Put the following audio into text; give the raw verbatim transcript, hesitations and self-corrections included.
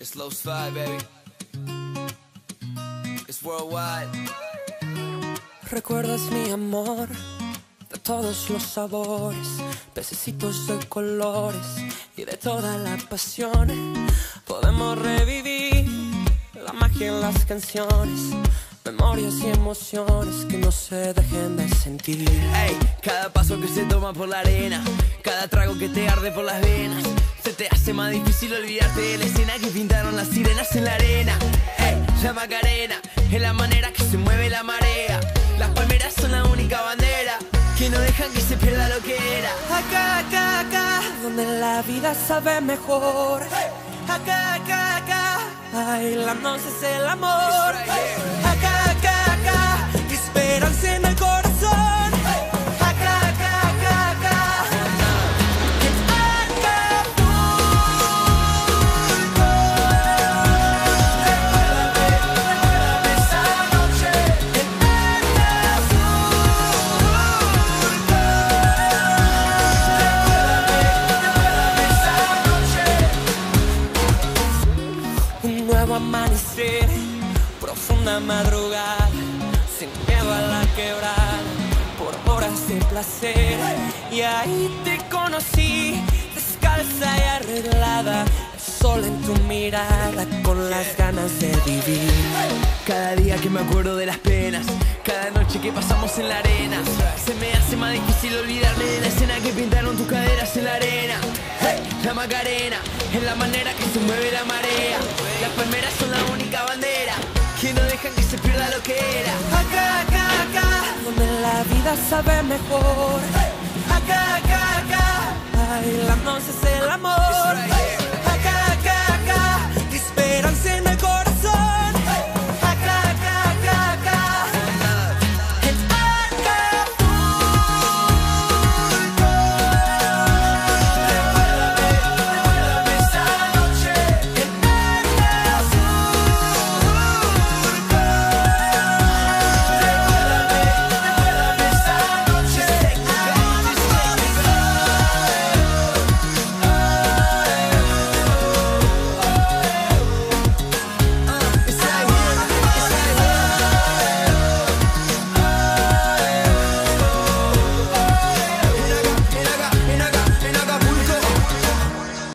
Slow slide, baby. It's worldwide. Recuerdas mi amor de todos los sabores, pececitos de colores y de toda la pasión. Podemos revivir la magia en las canciones, memorias y emociones que no se dejen de sentir. Ey, cada paso que se toma por la arena, cada trago que te arde por las venas, se te hace más difícil olvidarte de la escena que pintaron las sirenas en la arena. Ey, la Macarena es la manera que se mueve la marea. Las palmeras son la única bandera que no dejan que se pierda lo que era. Acá, acá, acá, donde la vida sabe mejor. Acá, acá, acá, bailándonos es el amor. Acá, acá, acá, esperanza en el corazón. Acá, acá, acá, acá. Un nuevo amanecer, profunda madrugada, sin miedo a la quebrada, por horas de placer. Y ahí te conocí, descalza y arreglada, el sol en tu mirada, con las ganas de vivir. Cada día que me acuerdo de las penas, cada noche que pasamos en la arena, se me hace más difícil olvidarme de la escena que pintaron tus caderas en la arena. Hey, la Macarena es la manera que se mueve la marea. Las palmeras son la única bandera que no dejan que se pierda lo que era. Acá, acá, acá, donde la vida sabe mejor. Acá, acá, acá, bailándonos es el amor.